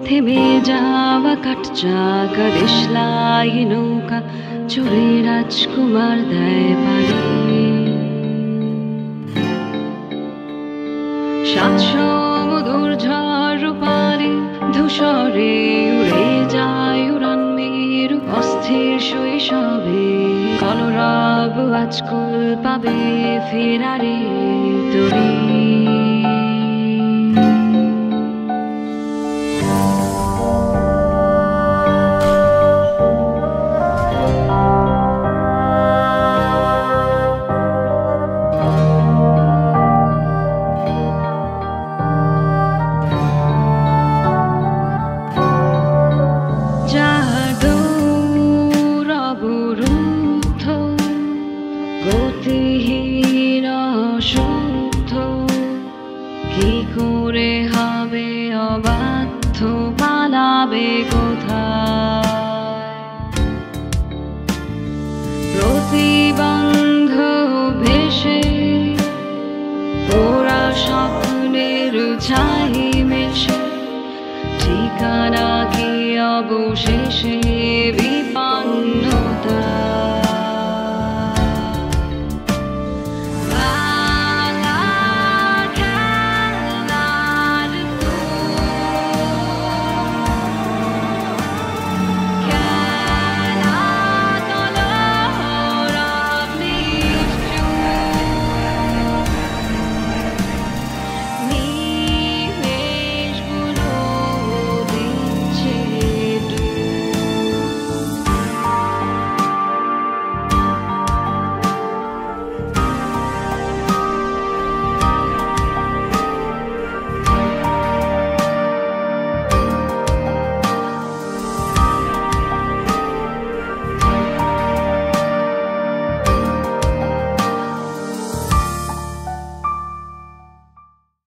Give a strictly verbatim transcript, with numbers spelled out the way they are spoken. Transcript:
থেমে যাওয়া কাঠচাকা দেশলাই নৌকা চড়ে রাজকুমার দেয় পারি। সাত সমুদর ঝড় রূপালি ধূসরে উড়ে যায় উড়ান মেরু অস্থির শৈশবে কলরব আজকুল পাবে ফেরারি তরি। গতিহীন অশুদ্ধ কি করে হবে অবাধ্য পালাবে কোথায়? প্রতিবন্ধ ভেসে ওরা স্বপ্নের ছাই মেশে ঠিকানা কি অবশেষে